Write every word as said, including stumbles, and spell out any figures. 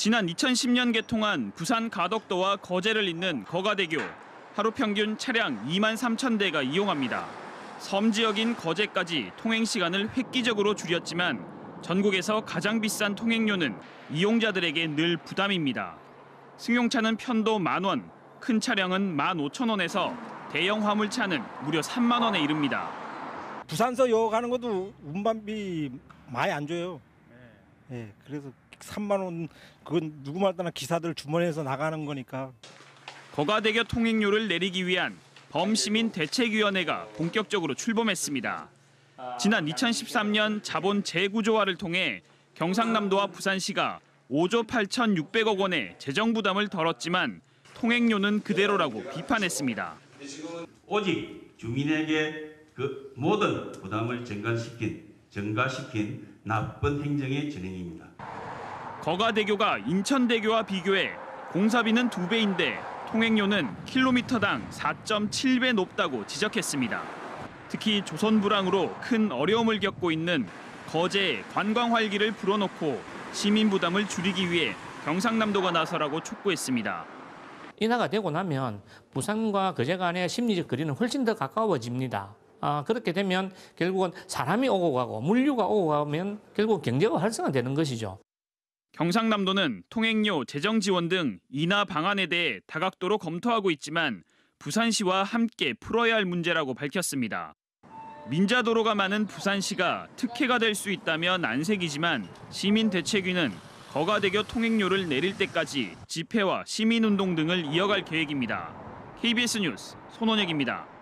지난 이천십 년 개통한 부산 가덕도와 거제를 잇는 거가대교. 하루 평균 차량 이만 삼천 대가 이용합니다. 섬 지역인 거제까지 통행 시간을 획기적으로 줄였지만 전국에서 가장 비싼 통행료는 이용자들에게 늘 부담입니다. 승용차는 편도 만 원, 큰 차량은 만 오천 원에서 대형 화물차는 무려 삼만 원에 이릅니다. 부산서 가는 것도 운반비 많이 안 줘요. 네. 네, 그래서 삼만 원 그건 누구말따나 기사들 주머니에서 나가는 거니까. 거가대교 통행료를 내리기 위한 범시민 대책위원회가 본격적으로 출범했습니다. 지난 이천십삼 년 자본 재구조화를 통해 경상남도와 부산시가 오조 팔천육백억 원의 재정 부담을 덜었지만 통행료는 그대로라고 비판했습니다. 오직 주민에게 그 모든 부담을 증가시킨, 증가시킨 나쁜 행정의 진행입니다. 거가대교가 인천대교와 비교해 공사비는 두 배인데 통행료는 킬로미터당 사 점 칠 배 높다고 지적했습니다. 특히 조선 불황으로 큰 어려움을 겪고 있는 거제에 관광 활기를 불어넣고 시민 부담을 줄이기 위해 경상남도가 나서라고 촉구했습니다. 인하가 되고 나면 부산과 거제 간의 심리적 거리는 훨씬 더 가까워집니다. 아, 그렇게 되면 결국은 사람이 오고 가고 물류가 오고 가면 결국 경제가 활성화되는 것이죠. 경상남도는 통행료, 재정 지원 등 인하 방안에 대해 다각도로 검토하고 있지만 부산시와 함께 풀어야 할 문제라고 밝혔습니다. 민자도로가 많은 부산시가 특혜가 될 수 있다면 안색이지만 시민대책위는 거가대교 통행료를 내릴 때까지 집회와 시민운동 등을 이어갈 계획입니다. 케이비에스 뉴스 손원혁입니다.